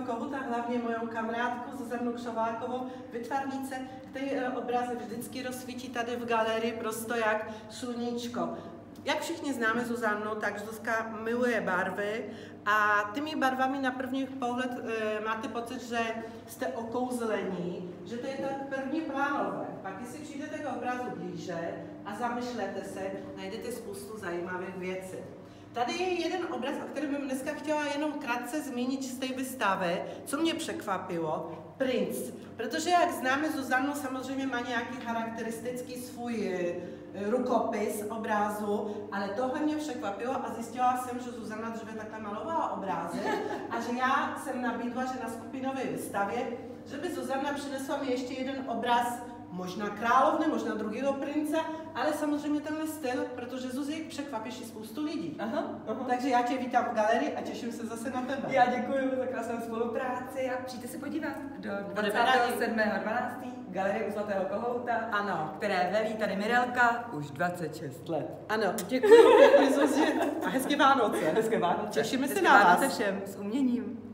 Kohouta, hlavně mojou kamarádku Zuzanu Křovákovou, vytvarnice, který obrazy vždycky rozsvítí tady v galerii prosto jak sluníčko. Jak všichni známe Zuzanu, tak Zuzka miluje barvy a těmi barvami na první pohled máte pocit, že jste okouzlení, že to je tak první plánové. Pak když si přijdete k obrazu blíže a zamyšlete se, najdete spoustu zajímavých věcí. Tady je jeden obraz, o kterém bych dneska chtěla jenom krátce zmínit z té výstavy, co mě překvapilo, Princ. Protože jak známe Zuzanu, samozřejmě má nějaký charakteristický svůj rukopis obrazu, ale tohle mě překvapilo a zjistila jsem, že Zuzana dříve takhle malovala obrazy a že já jsem nabídla, že na skupinové výstavě, že by Zuzana přinesla mi ještě jeden obraz, možná královny, možná druhého prince, ale samozřejmě tenhle styl, protože Zuzi překvapíš i spoustu lidí. Aha. Takže já tě vítám v galerii a těším se zase na tebe. Já děkuji za krásnou spolupráci a přijďte se podívat do 27.12. Galerie u Zlatého Kohouta, ano, které velí tady Mirelka už 26 let. Ano, děkuji Zuzi a hezké Vánoce. Hezké Vánoce. Těšíme se na vás. Všem s uměním.